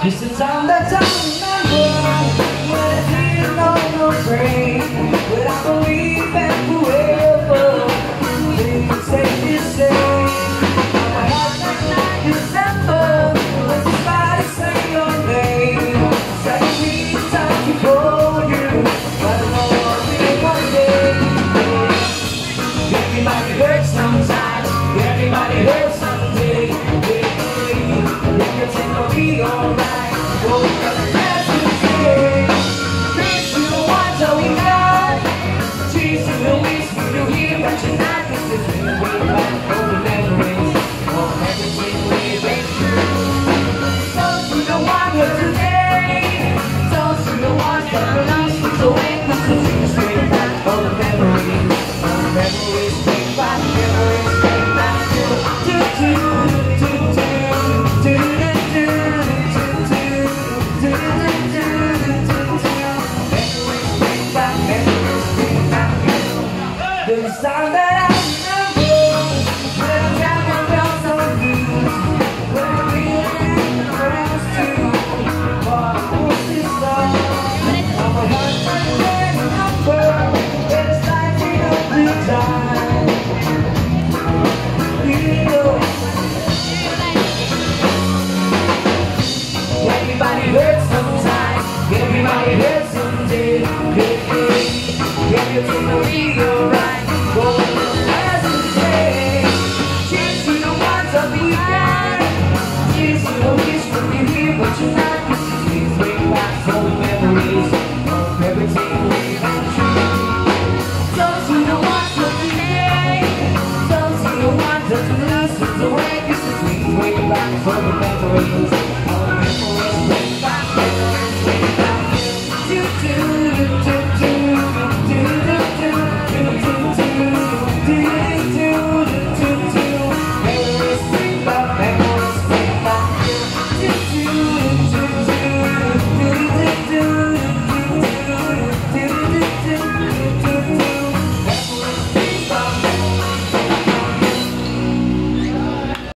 It's the time that I remember when I didn't know no pain, but I believe that forever things stay the same. My heart like December when somebody say your name. Second me time to call you, but I know I'll be one day. Everybody hurts sometimes, everybody hurts someday. Everything will be alright. The sound that I remember when I'm driving around some blues, when I'm feeling around too. What's this song? I'm a hundred number, and it's lighting up the time. You know, everybody hurts sometimes, everybody hurts someday. Everything will be alright. But you're not missing things, bring back all the memories of everything we've been through. Don't you know what's up today? Don't you know what's up to listen to wake us to sleep, bring back all the memories.